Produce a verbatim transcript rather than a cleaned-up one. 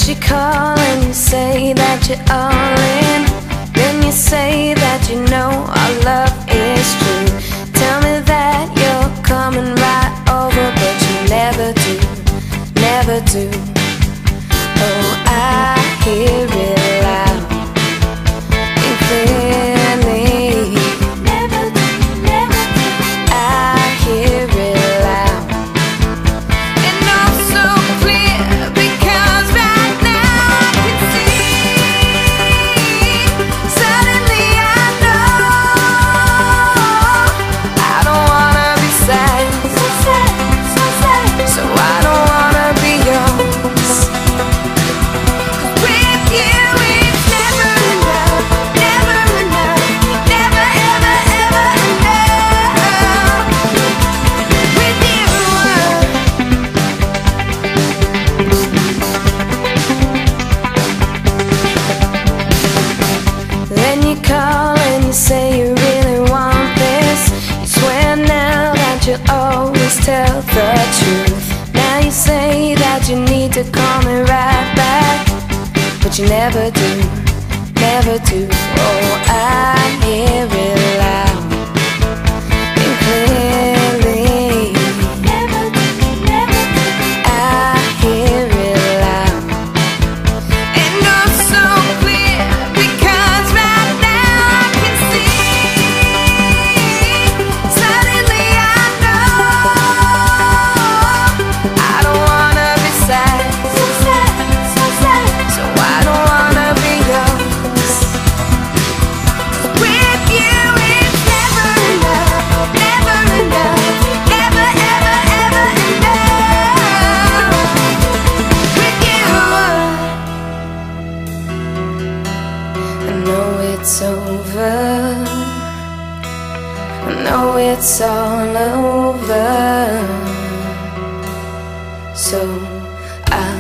you call and you say that you're all in. Then you say that you know our love is true. Tell me that you're coming right over, but you never do, never do. Oh, I hear it loud and clearly. Never do, never do. I hear it loud and all so clear, because right now I can see. Suddenly I know I don't wanna be sad, so sad, so sad. So I don't wanna be yours. With you it's never enough, never enough, never ever ever enough. With you then you call and you say you really want this. You swear now that you'll always tell the truth. Now you say that you need to call me right back, but you never do, never do. Oh, I hear it loud and clearly. Never do, never do. I hear it loud and oh so clear, because right now I can see. Suddenly I know I don't wanna be sad, so sad, so sad. So I don't wanna be yours. With you it's never enough, never enough, never ever ever enough. With you I know it's over, I know it's all over. So I